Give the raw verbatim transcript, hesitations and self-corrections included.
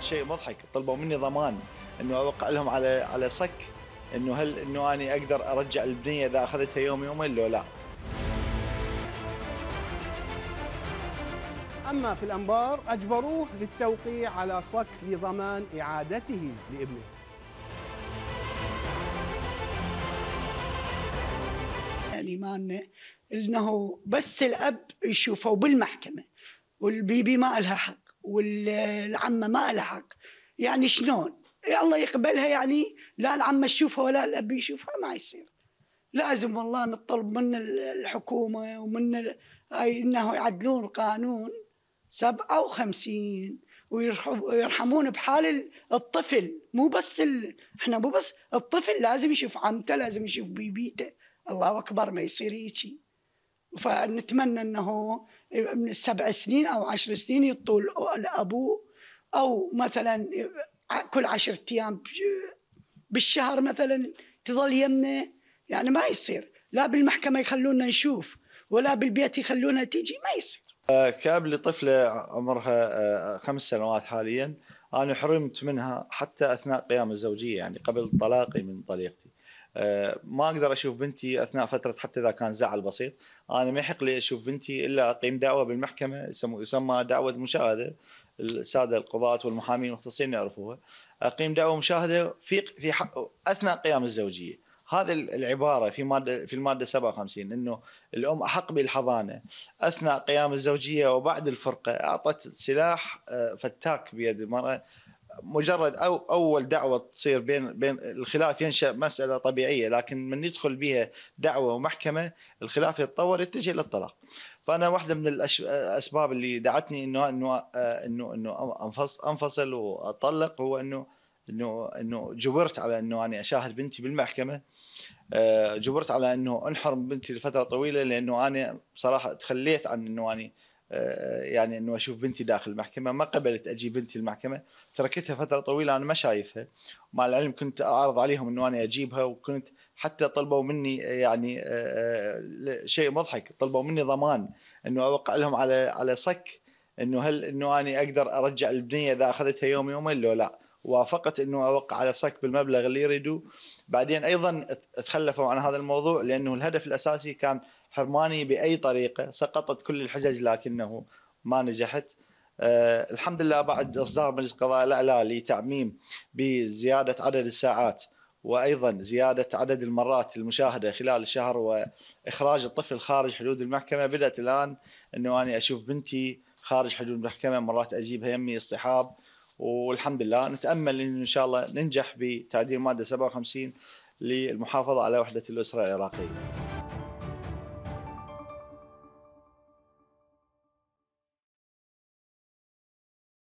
شيء مضحك، طلبوا مني ضمان انه اوقع لهم على على صك انه هل انه اني اقدر ارجع البنيه اذا اخذتها يوم يومين لو لا. أما في الأنبار أجبروه للتوقيع على صك لضمان إعادته لابنه. يعني ما انه بس الاب يشوفه بالمحكمه والبيبي ما لها حق والعمه ما لها حق، يعني شلون؟ الله يقبلها، يعني لا العمه تشوفها ولا الاب يشوفها، ما يصير. لازم والله نطلب من الحكومه ومن هاي انه يعدلون القانون سبعة وخمسين ويرحمون بحال الطفل، مو بس ال... احنا مو بس الطفل، لازم يشوف عمته، لازم يشوف بيبيته. الله اكبر، ما يصير هيجي. فنتمنى انه من سبع سنين او عشر سنين يطول لابوه، او مثلا كل عشرة ايام بالشهر مثلا تظل يمنه. يعني ما يصير لا بالمحكمه يخلونا نشوف ولا بالبيت يخلونا تيجي، ما يصير. كأب لطفلة عمرها خمس سنوات حاليا، أنا حرمت منها حتى أثناء قيام الزوجية، يعني قبل طلاقي من طليقتي. ما أقدر أشوف بنتي أثناء فترة، حتى إذا كان زعل بسيط. أنا ما يحق لي أشوف بنتي إلا أقيم دعوة بالمحكمة، يسمى دعوة مشاهدة. السادة القضاة والمحامين المختصين يعرفوها. أقيم دعوة مشاهدة في في أثناء قيام الزوجية. هذه العبارة في مادة في المادة سبعة وخمسين انه الام احق بالحضانة اثناء قيام الزوجية وبعد الفرقة. اعطت سلاح فتاك بيد المرأة. مجرد او اول دعوة تصير بين بين الخلاف ينشأ مسألة طبيعية، لكن من يدخل بها دعوة ومحكمة الخلاف يتطور يتجه للطلاق. فانا واحدة من الاسباب اللي دعتني انه انه انه انه انفصل واطلق هو انه انه انه جبرت على انه انا اشاهد بنتي بالمحكمة. جبرت على انه انحرم بنتي لفتره طويله، لانه انا بصراحه تخليت عن انه اني يعني انه اشوف بنتي داخل المحكمه. ما قبلت اجي بنتي المحكمه، تركتها فتره طويله انا ما شايفها. مع العلم كنت اعرض عليهم انه انا اجيبها، وكنت حتى طلبوا مني يعني شيء مضحك، طلبوا مني ضمان انه اوقع لهم على على صك انه هل انه اني اقدر ارجع البنيه اذا اخذتها يوم يومين لو لا. وافقت انه اوقع على صك بالمبلغ اللي يريدوه. بعدين ايضا تخلفوا عن هذا الموضوع لانه الهدف الاساسي كان حرماني باي طريقه. سقطت كل الحجج لكنه ما نجحت. أه الحمد لله بعد اصدار مجلس القضاء الاعلى لتعميم بزياده عدد الساعات وايضا زياده عدد المرات المشاهده خلال الشهر واخراج الطفل خارج حدود المحكمه. بدات الان انه انا اشوف بنتي خارج حدود المحكمه، مرات اجيبها يمي اصطحاب. والحمد لله نتامل انه ان شاء الله ننجح بتعديل ماده سبعة وخمسين للمحافظه على وحده الاسره العراقيه.